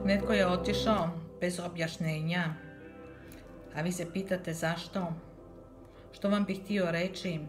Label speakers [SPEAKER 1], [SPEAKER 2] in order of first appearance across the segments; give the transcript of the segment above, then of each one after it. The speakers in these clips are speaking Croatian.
[SPEAKER 1] Netko je otišao bez objašnjenja, a vi se pitate zašto? Što vam bih htio reći?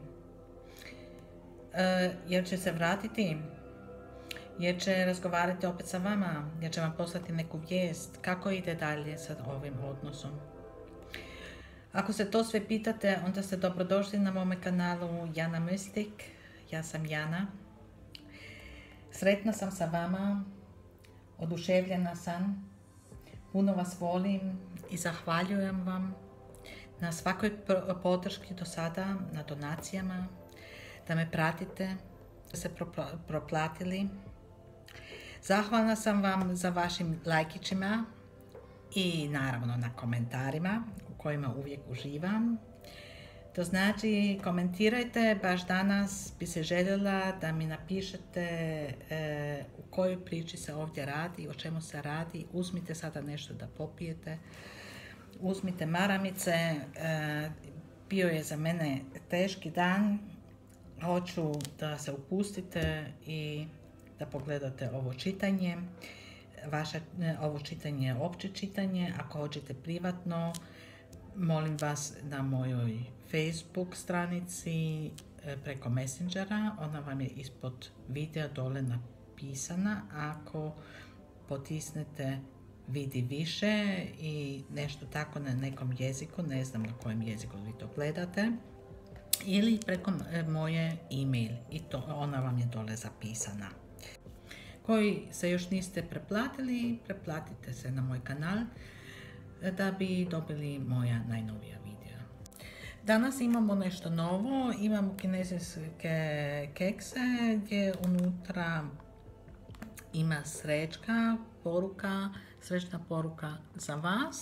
[SPEAKER 1] Jer će se vratiti? Jer će razgovarati opet sa vama? Jer će vam poslati neku vijest? Kako ide dalje sa ovim odnosom? Ako se to sve pitate, onda ste dobrodošli na mome kanalu Jana Mystic. Ja sam Jana. Sretna sam sa vama, oduševljena sam, puno vas volim i zahvaljujem vam na svakoj podrški do sada, na donacijama, da me pratite, da ste proplatili. Zahvalna sam vam za vašim lajkićima i naravno na komentarima u kojima uvijek uživam. To znači, komentirajte, baš danas bi se željela da mi napišete u kojoj priči se ovdje radi, o čemu se radi. Uzmite sada nešto da popijete, uzmite maramice, bio je za mene teški dan, hoću da se upustite i da pogledate ovo čitanje. Ovo čitanje je opće čitanje, ako hoćete privatno, molim vas na mojoj Facebook stranici preko Messengera, ona vam je ispod videa dole napisana. Ako potisnete vidi više i nešto tako na nekom jeziku, ne znam na kojem jeziku vi to gledate, ili preko moje e-mail i to ona vam je dole zapisana. Koji se još niste preplatili, preplatite se na moj kanal da bi dobili moja najnovija videa. Danas imamo nešto novo, imamo kinezijske kekse gdje unutra ima srećna poruka za vas.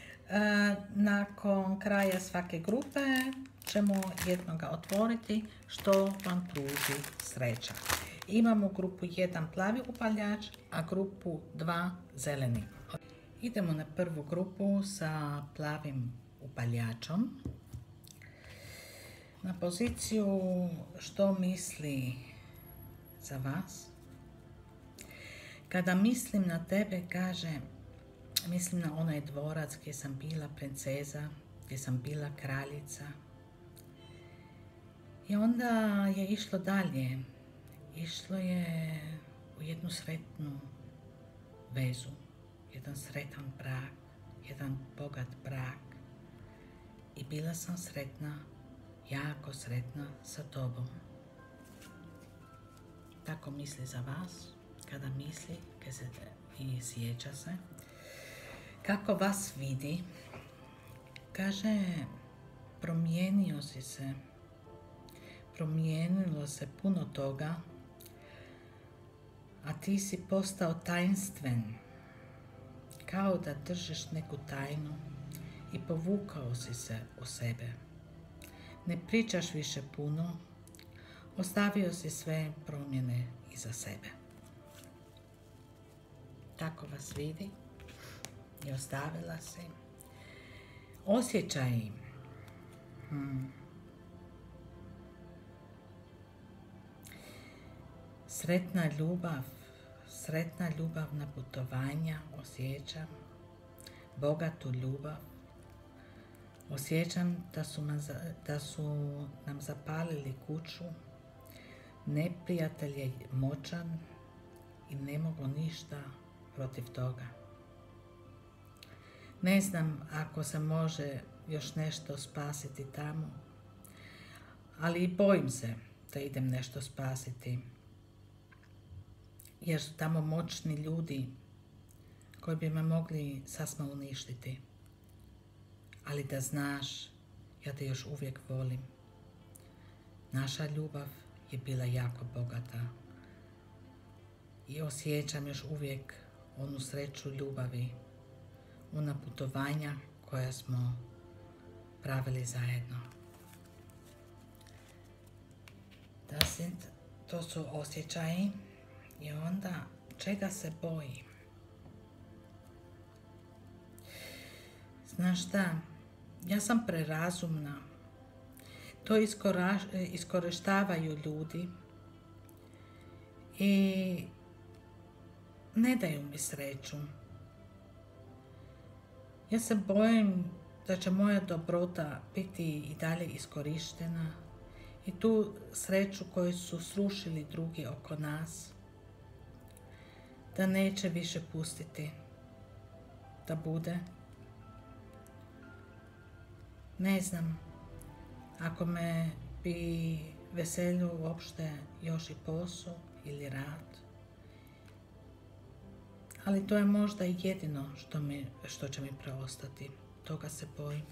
[SPEAKER 1] Nakon kraja svake grupe ćemo jednoga otvoriti što vam pruži sreća. Imamo grupu 1 plavi upaljač, a grupu 2 zeleni. Idemo na prvu grupu sa plavim upaljačom. Na poziciju što misli za vas. Kada mislim na tebe, kaže, mislim na onaj dvorac gdje sam bila princeza, gdje sam bila kraljica. I onda je išlo dalje. Išlo je u jednu sretnu vezu, jedan sretan brak, jedan bogat brak. I bila sam sretna, jako sretna sa tobom. Tako misli za vas, kada misli i sjeća se. Kako vas vidi, kaže, promijenio si se, promijenilo se puno toga, a ti si postao tajnstven, kao da držiš neku tajnu i povukao si se u sebe. Ne pričaš više puno, ostavio si sve promjene iza sebe. Tako vas vidi i ostavila si. Osjećaj. Sretna ljubavna putovanja osjećam, bogatu ljubav. Osjećam da su nam zapalili kuću, neprijatelj je moćan i ne mogu ništa protiv toga. Ne znam ako se može još nešto spasiti tamo, ali i bojim se da idem nešto spasiti. Jer su tamo moćni ljudi koji bi me mogli sasma uništiti. Ali da znaš, ja te još uvijek volim. Naša ljubav je bila jako bogata. I osjećam još uvijek onu sreću ljubavi, ona putovanja koja smo pravili zajedno. To su osjećaji. I onda, čega se bojim? Znaš šta, ja sam prerazumna. To iskorištavaju ljudi i ne daju mi sreću. Ja se bojim da će moja dobrota biti i dalje iskorištena i tu sreću koju su srušili drugi oko nas, da neće više pustiti da bude. Ne znam, ako me bi veselio uopšte još i posao ili rad, ali to je možda jedino što će mi preostati. Toga se bojim.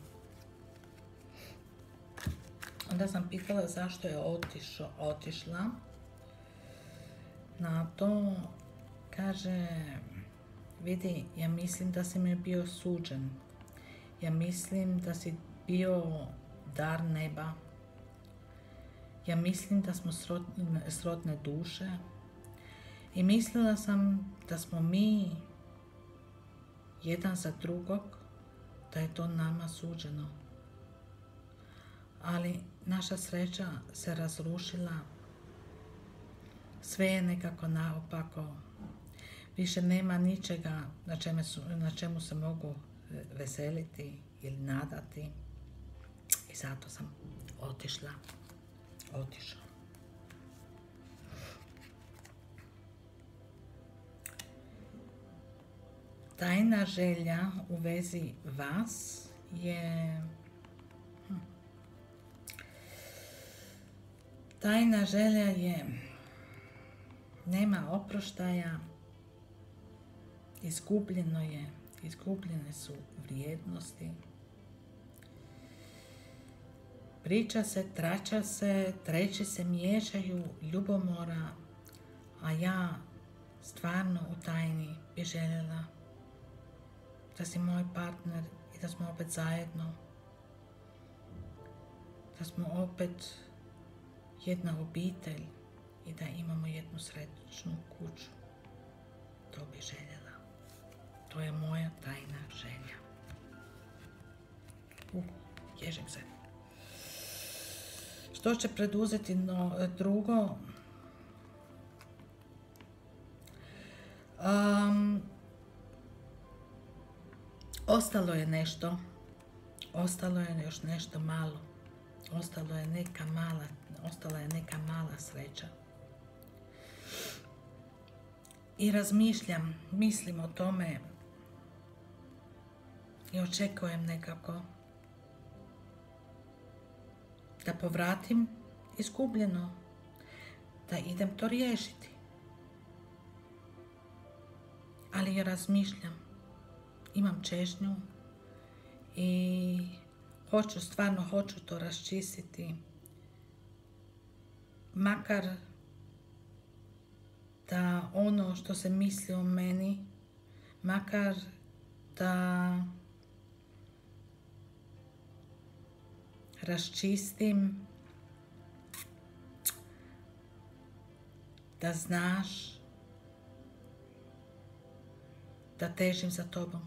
[SPEAKER 1] Onda sam pitala zašto je otišla. Na to kaže, vidi, ja mislim da si mi bio suđen. Ja mislim da si bio dar neba. Ja mislim da smo srodne duše. I mislila sam da smo mi jedan za drugog, da je to nama suđeno. Ali naša sreća se razrušila. Sve je nekako naopako. Više nema ničega na čemu se mogu veseliti ili nadati. I zato sam otišao. Tajna želja u vezi vas je... Tajna želja je... Nema oproštaja, izgubljene su vrijednosti. Priča se, trača se, treći se miješaju, ljubomora, a ja stvarno u tajni bi željela da si moj partner i da smo opet zajedno, da smo opet jedna obitelj i da imamo jednu srećnu kuću. To bi željela. To je moja tajna želja. Ježim se. Što će preduzeti drugo? Ostalo je nešto. Ostalo je još nešto malo. Ostala je neka mala sreća. I mislim o tome i očekujem nekako da povratim izgubljeno, da idem to riješiti. Ali ja razmišljam, imam čežnju i stvarno hoću to raščistiti. Makar da ono što se misli o meni, makar da raščistim, da znaš da težim za tobom.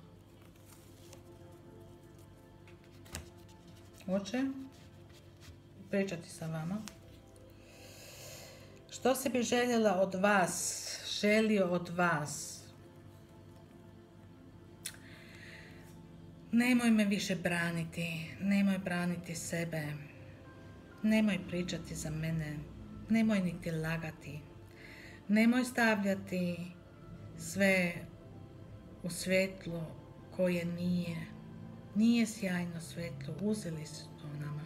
[SPEAKER 1] Hoće pričati sa vama. Što se bi želio od vas? Nemoj me više braniti, nemoj braniti sebe, nemoj pričati za mene, nemoj niti lagati, nemoj stavljati sve u svjetlo koje nije sjajno svjetlo, uzeli su to nama.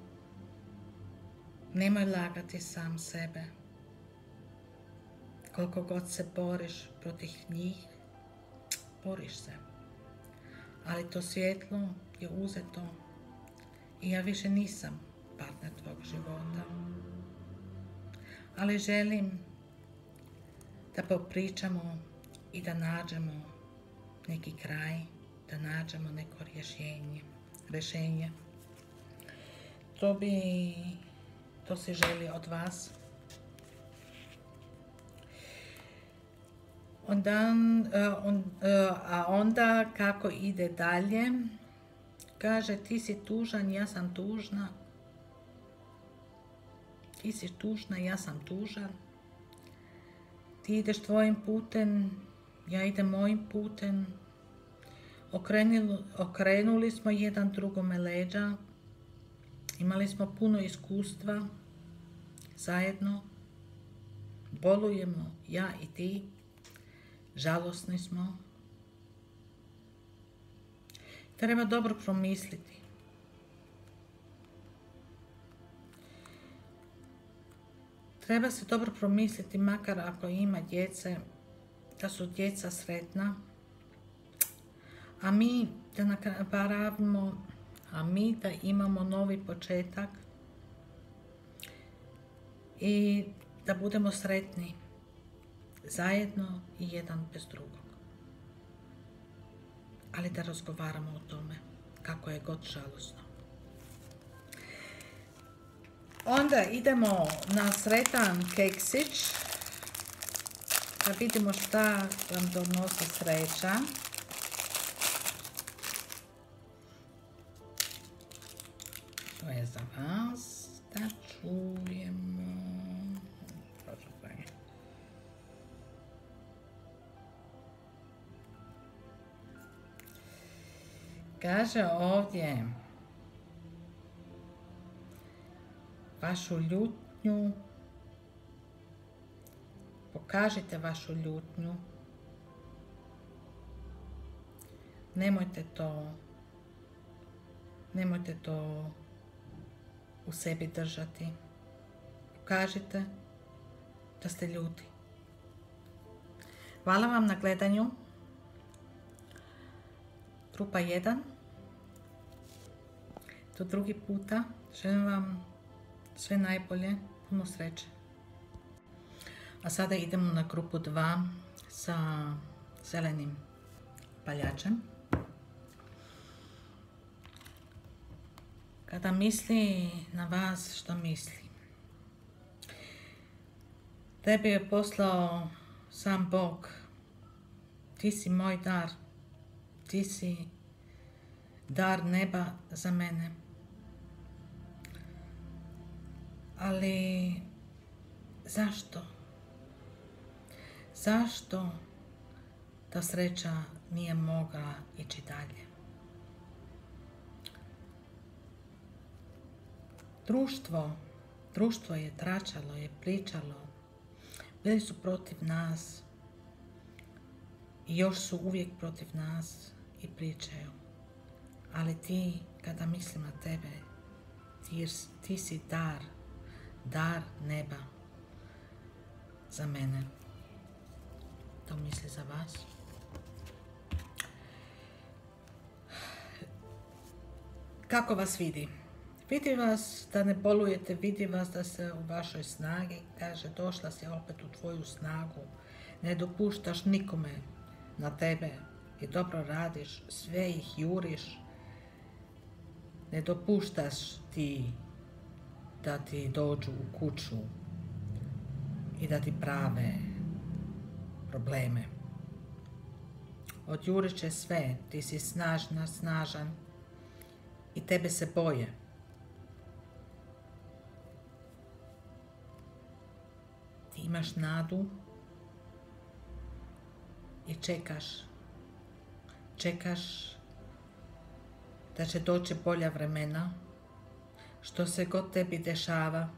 [SPEAKER 1] Nemoj lagati sam sebe. Koliko god se boriš protiv njih, boriš se. Ali to svjetlo je uzeto i ja više nisam partner tvog života. Ali želim da popričamo i da nađemo neki kraj, da nađemo neko rješenje. To se želi od vas. A onda kako ide dalje, kaže ti si tužan, ja sam tužna. Ti si tužna, ja sam tužan. Ti ideš tvojim putem, ja idem mojim putem. Okrenuli smo jedan drugome leđa. Imali smo puno iskustva zajedno. Bolujemo, ja i ti. Žalosni smo. Treba dobro promisliti. Treba se dobro promisliti, makar ako ima djece, da su djeca sretna, a mi da napravimo, a mi da imamo novi početak i da budemo sretni zajedno i jedan bez drugog. Ali da razgovaramo o tome, kako je god žalosno. Onda idemo na sretan keksić, da vidimo šta vam donosi sreća. To je za vas, da čujemo. Kaže ovdje vašu ljutnju, pokažite vašu ljutnju, nemojte to u sebi držati, pokažite da ste ljuti. Hvala vam na gledanju. Grupa 1. Do drugi puta. Želim vam sve najbolje, puno sreće. A sada idemo na grupu 2 sa zelenim paljačem. Kada misli na vas, što misli? Tebi je poslao sam Bog. Ti si moj dar. Ti si dar neba za mene. Ali zašto? Zašto ta sreća nije mogla ići dalje? Društvo je tračalo, je pričalo. Bili su protiv nas i još su uvijek protiv nas i pričaju. Ali ti, kada mislim na tebe, ti si dar neba za mene. To misli za vas. Kako vas vidi? Vidi vas da ne bolujete, vidi vas da ste u vašoj snagi. Kaže, došla si opet u tvoju snagu. Ne dopuštaš nikome na tebe i dobro radiš, sve ih juriš. Ne dopuštaš ti da ti dođu u kuću i da ti prave probleme. Odjurit će sve, ti si snažan i tebe se boje. Ti imaš nadu i čekaš da će doći bolja vremena. Što se god tebi dešava,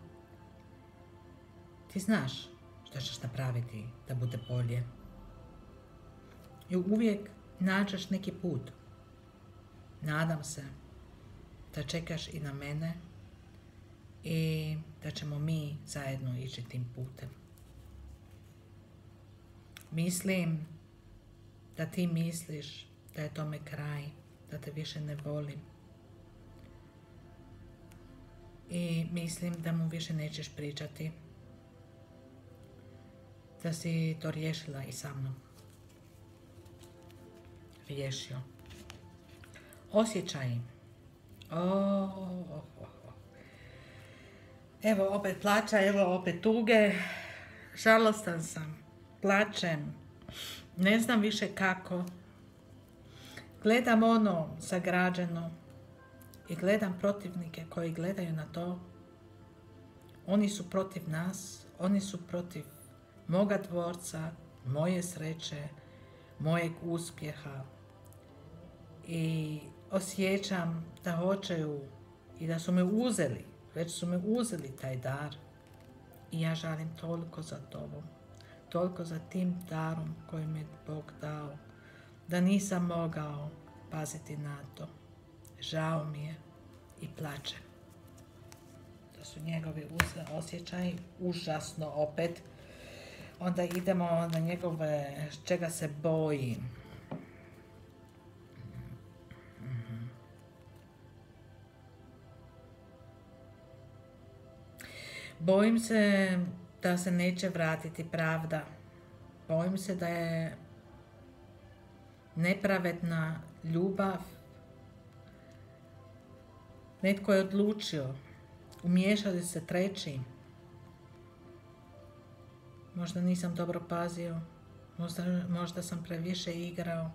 [SPEAKER 1] ti znaš što ćeš napraviti da bude bolje. I uvijek nađeš neki put. Nadam se da čekaš i na mene i da ćemo mi zajedno ići tim putem. Mislim da ti misliš da je tome kraj, da te više ne volim. I mislim da mu više nećeš pričati. Da si to riješila i sa mnom. Riješio. Osjećaj. Evo opet plaća, evo opet tuge. Žalostan sam. Plačem. Ne znam više kako. Gledam ono sagrađeno i gledam protivnike koji gledaju na to. Oni su protiv nas, oni su protiv moga dvorca, moje sreće, mojeg uspjeha. i osjećam da hoćeju i da su me uzeli, već su me uzeli taj dar. I ja žalim toliko za tobom, toliko za tim darom koji mi je Bog dao, da nisam mogao paziti na to. Žao mi je i plačem. To su njegovi osjećaji, užasno opet. Onda idemo na njegove, čega se boji. Bojim se da se neće vratiti pravda. Bojim se da je nepravedna ljubav. Netko je odlučio. Umiješali se treći. Možda nisam dobro pazio. Možda sam previše igrao.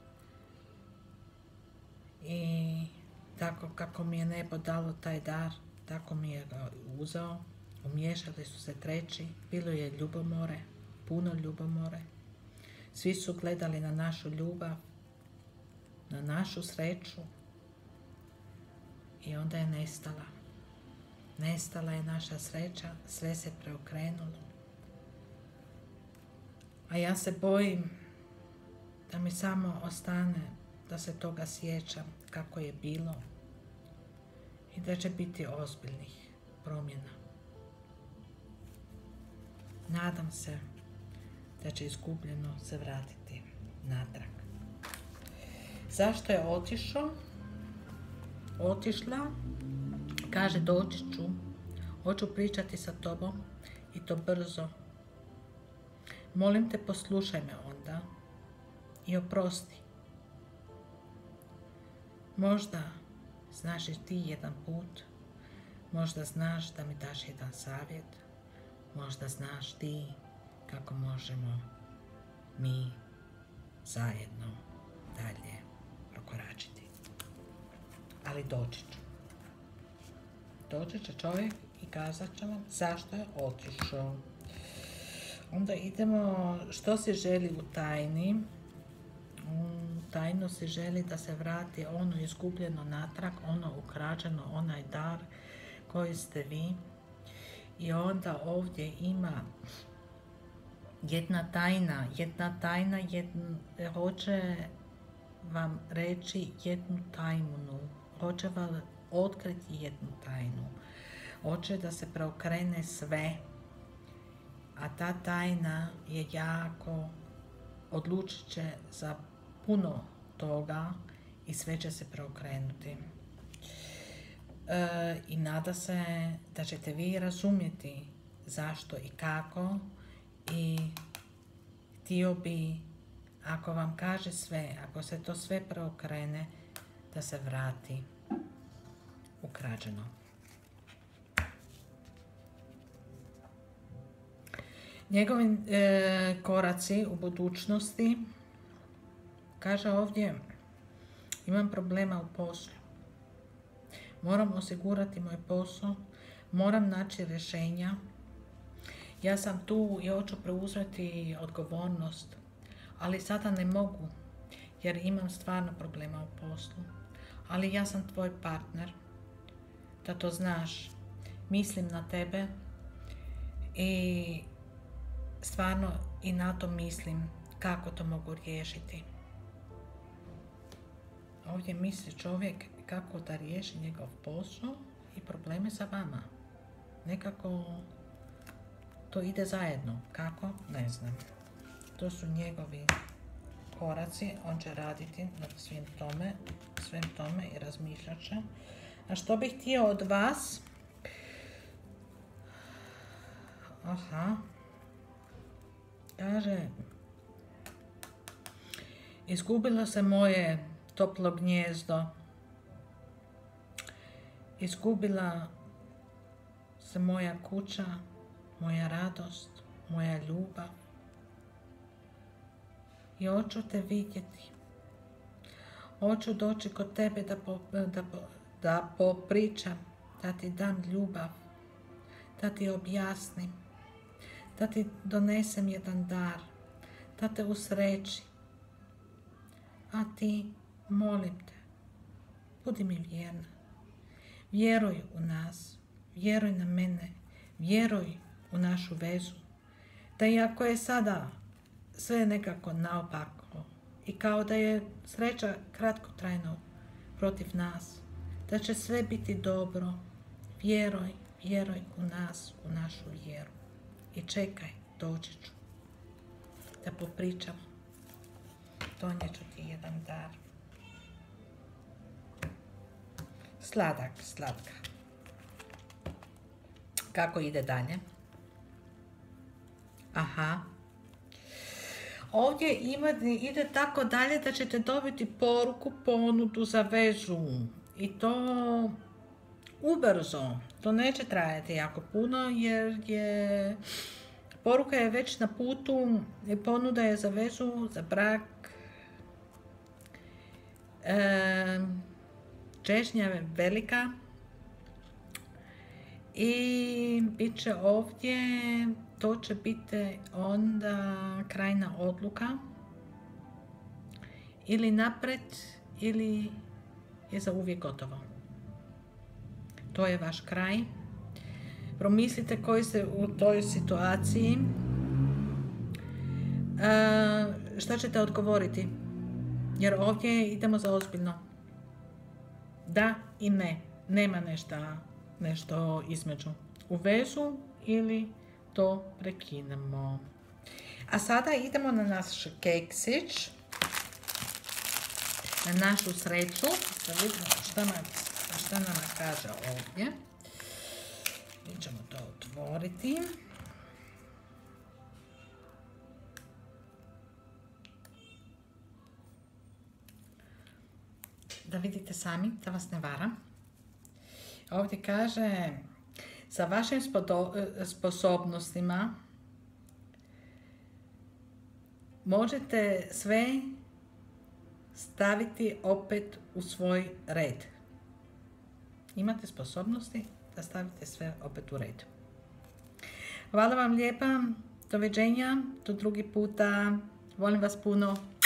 [SPEAKER 1] I tako kako mi je nebo dalo taj dar, tako mi je ga uzeo. Umiješali su se treći. Bilo je ljubomore. Puno ljubomore. Svi su gledali na našu ljubav, na našu sreću i onda je nestala. Nestala je naša sreća, sve se preokrenulo. A ja se bojim da mi samo ostane da se toga sjećam kako je bilo i da će biti ozbiljnih promjena. Nadam se da će izgubljeno se vratiti natrag. Zašto je otišao? Otišla. Kaže, doći ću. Hoću pričati sa tobom i to brzo. Molim te, poslušaj me onda i oprosti. Možda znaš i ti jedan put. Možda znaš da mi daš jedan savjet. Možda znaš ti kako možemo mi zajedno dalje prokoračiti. Ali doći ću. Doći će čovjek i kazat će vam zašto je otišao. Onda idemo što se želi u tajni. Tajno se želi da se vrati ono izgubljeno natrag, ono ukrađeno, onaj dar koji ste vi. I onda ovdje ima jedna tajna hoće vam reći jednu tajnu, hoće vam otkriti jednu tajnu, hoće da se preokrene sve, a ta tajna je jako, odlučit će za puno toga i sve će se preokrenuti. I nada se da ćete vi razumjeti zašto i kako i htio bi, ako vam kaže sve, ako se to sve preokrene, da se vrati ukrađeno. Njegovi koraci u budućnosti, kaže ovdje, imam problema u poslu. Moram osigurati moj posao, moram naći rješenja. Ja sam tu i hoću preuzeti odgovornost, ali sada ne mogu jer imam stvarno problema u poslu. Ali ja sam tvoj partner, da to znaš. Mislim na tebe i stvarno i na to mislim kako to mogu riješiti. Ovdje misli čovjek kako da riješi njegov posao i probleme sa vama. Nekako to ide zajedno. Kako? Ne znam. To su njegovi koraci. On će raditi na svem tome i razmišljat će. A što bih htio od vas? Kaže, izgubilo se moje toplo gnijezdo. Izgubila se moja kuća, moja radost, moja ljubav. I hoću te vidjeti. Hoću doći kod tebe da popričam, da ti dam ljubav, da ti objasnim, da ti donesem jedan dar, da te usreći. A ti molim te, budi mi vjerna. Vjeruj u nas, vjeruj na mene, vjeruj u našu vezu. Da iako je sada sve nekako naopako i kao da je sreća kratkotrajno protiv nas, da će sve biti dobro. Vjeruj u nas, u našu vjeru. I čekaj, doći ću da popričamo. Donijet ću ti jedan dar. Slatka. Kako ide dalje? Aha. Ovdje ide tako dalje da ćete dobiti poruku, ponudu za vezu. I to ubrzo. To neće trajati jako puno jer poruka je već na putu. Ponuda je za vezu, za brak. Češnja je velika. I bit će ovdje, to će biti onda krajna odluka. Ili napred, ili je za uvijek gotovo. To je vaš kraj. Promislite koji ste u toj situaciji. Šta ćete odgovoriti? Jer ovdje idemo za ozbiljno. Da i ne. Nema nešto između. U vezu ili to prekinemo. A sada idemo na naš keksić. Na našu sreću. Da vidimo šta nam kaže ovdje. Mi ćemo to otvoriti. Da vidite sami, da vas ne varam. Ovdje kaže, sa vašim sposobnostima možete sve staviti opet u svoj red. Imate sposobnosti da stavite sve opet u red. Hvala vam lijepa, doviđenja, do drugi puta, volim vas puno.